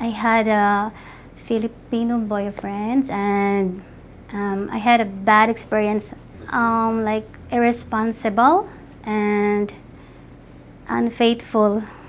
I had a Filipino boyfriend, and I had a bad experience, like irresponsible and unfaithful